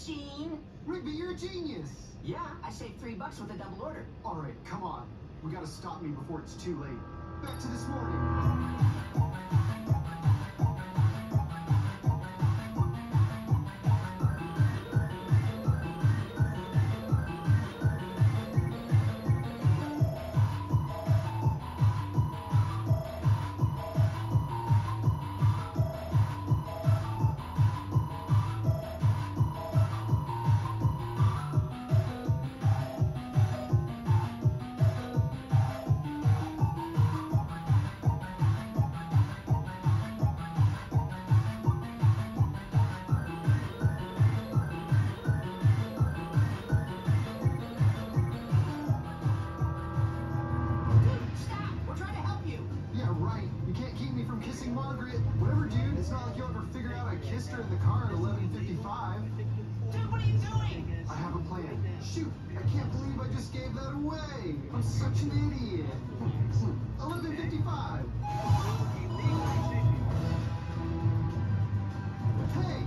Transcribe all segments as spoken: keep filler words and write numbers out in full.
machine. Rigby, you're a genius. Yeah, I saved three bucks with a double order. All right, come on. We gotta stop me before it's too late. Back to this morning. Kissing Margaret. Whatever, dude. It's not like you'll ever figure out I kissed her in the car at eleven fifty-five. Dude, what are you doing? I have a plan. Shoot, I can't believe I just gave that away. I'm such an idiot. eleven fifty-five. Hey.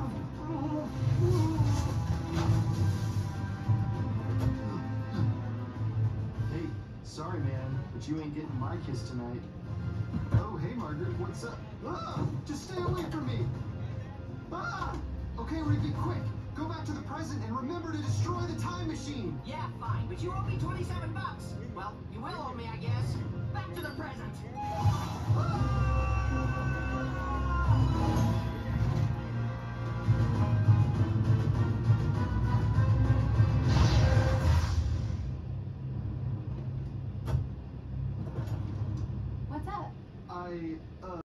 Hey, sorry, man, but you ain't getting my kiss tonight. Oh, hey, Margaret, what's up? Ah, just stay away from me! Ah! Okay, Rigby, quick! Go back to the present and remember to destroy the time machine! Yeah, fine, but you owe me twenty-seven bucks! Well, you will owe me, I guess. Back to the present! Ah!